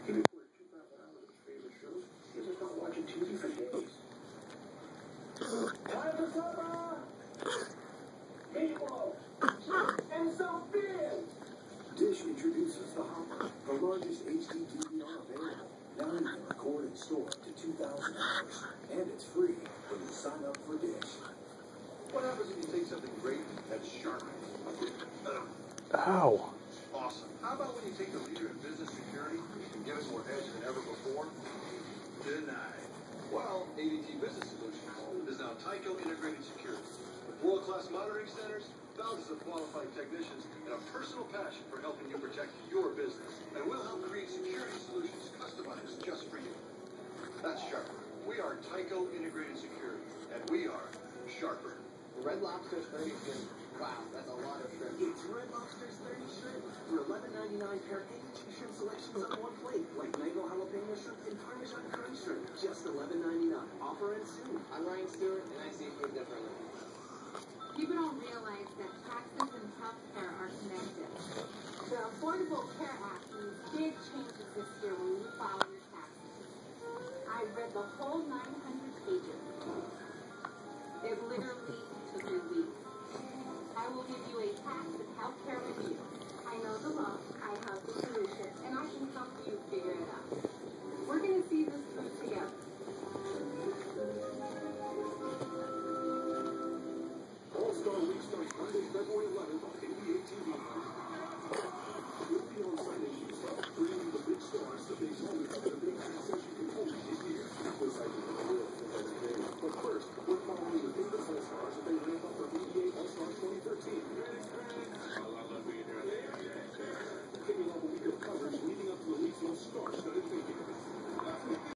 He recorded 2,000 hours of his favorite shows. He's just not watching TV for days. Time for supper! Meatloaf! And some beer! Dish introduces the Hopper, the largest HD DVR available. Now you can record and store up to 2,000 hours. And it's free when you sign up for Dish. What happens if you take something great that's sharp? Ow. Awesome. How about when you take the leader in business security and give it more edge than ever before? Denied. Well, ADT Business Solutions is now Tyco Integrated Security. With world-class monitoring centers, thousands of qualified technicians, and a personal passion for helping you protect your business. And we'll help create security solutions customized just for you. That's sharper. We are Tyco Integrated Security, and we are sharper. Red Lobster's 30 shrimp. Wow, that's a lot of shrimp. It's Red Lobster's 30 shrimp. For $11.99 pair, any 2 shrimp selections on one plate. Like mango jalapeno shrimp and parmesan curry shrimp. Just $11.99. Offer ends soon. I'm Ryan Stewart, and I see food differently. People don't realize that taxes and healthcare are connected. The Affordable Care Act